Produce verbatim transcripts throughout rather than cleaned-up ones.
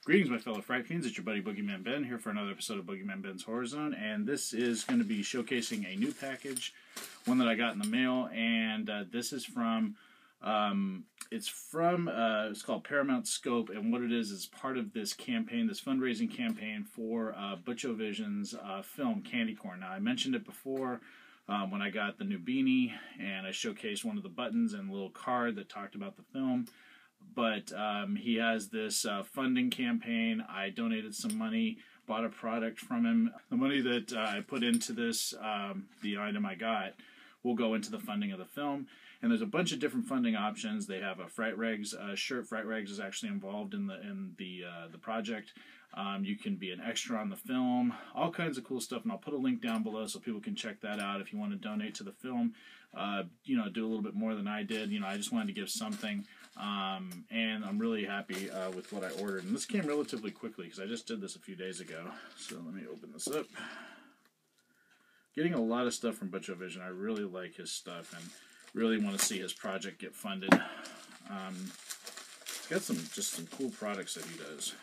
Greetings, my fellow Fright Fiends. It's your buddy Boogeyman Ben here for another episode of Boogeyman Ben's Horror Zone, and this is going to be showcasing a new package, one that I got in the mail, and uh, this is from, um, it's from, uh, it's called Paramount Scope, and what it is is part of this campaign, this fundraising campaign for uh, Butcho Vision's uh, film Candy Corn. Now, I mentioned it before um, when I got the new beanie, and I showcased one of the buttons and a little card that talked about the film. But um, he has this uh, funding campaign. I donated some money, bought a product from him. The money that uh, I put into this, um, the item I got, will go into the funding of the film. And there's a bunch of different funding options. They have a Fright Regs uh, shirt. Fright Regs is actually involved in the in the uh, the project. Um, you can be an extra on the film, all kinds of cool stuff, and I'll put a link down below so people can check that out if you want to donate to the film. Uh, you know, do a little bit more than I did. You know, I just wanted to give something, um, and I'm really happy uh, with what I ordered. And this came relatively quickly because I just did this a few days ago. So let me open this up. Getting a lot of stuff from Butcho Vision. I really like his stuff and really want to see his project get funded. Um, he's got some just some cool products that he does.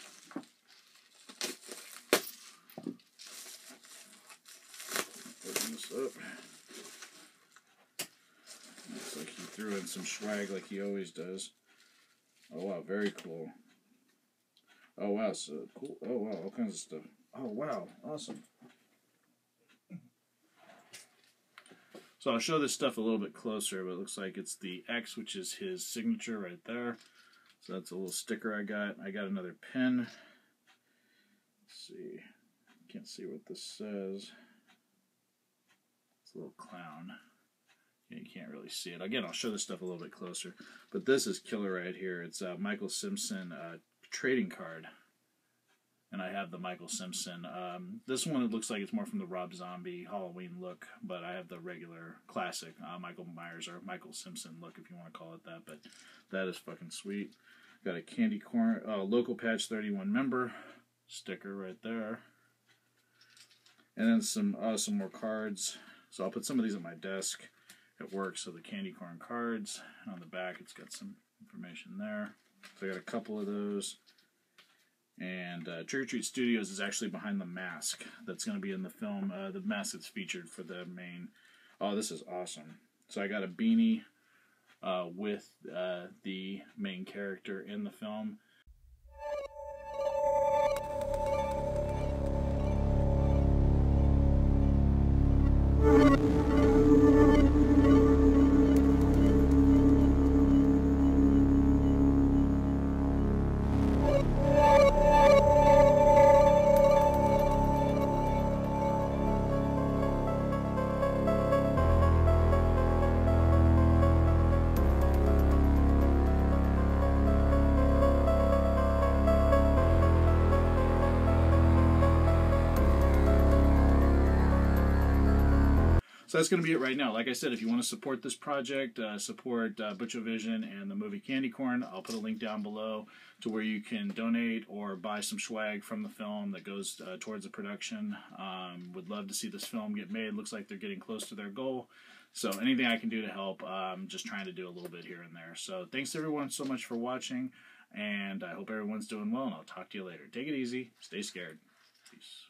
Open this up. Looks like he threw in some swag like he always does. Oh wow, very cool. Oh wow, so cool. Oh wow, all kinds of stuff. Oh wow, awesome. So I'll show this stuff a little bit closer, but it looks like it's the X, which is his signature right there. So that's a little sticker I got. I got another pin. Let's see. Can't see what this says. It's a little clown. You can't really see it. Again, I'll show this stuff a little bit closer. But this is killer right here. It's a Michael Simpson uh, trading card. And I have the Michael Simpson. Um, this one, it looks like it's more from the Rob Zombie Halloween look, but I have the regular classic uh, Michael Myers or Michael Simpson look, if you want to call it that. But that is fucking sweet. Got a Candy Corn, uh, Local Patch thirty-one member sticker right there. And then some, uh, some more cards. So I'll put some of these on my desk at work. So the Candy Corn cards. And on the back, it's got some information there. So I got a couple of those. And uh, Trick or Treat Studios is actually behind the mask that's going to be in the film. Uh, the mask that's featured for the main. Oh, this is awesome. So I got a beanie uh, with uh, the main character in the film. So that's going to be it right now. Like I said, if you want to support this project, uh, support uh, Butcho Vision and the movie Candy Corn, I'll put a link down below to where you can donate or buy some swag from the film that goes uh, towards the production. Um, would love to see this film get made. Looks like they're getting close to their goal. So anything I can do to help, I'm just trying to do a little bit here and there. So thanks everyone so much for watching, and I hope everyone's doing well, and I'll talk to you later. Take it easy. Stay scared. Peace.